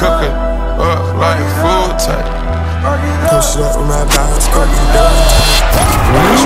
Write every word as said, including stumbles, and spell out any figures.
cook it up like food type. Push it up with my dogs, cooking down.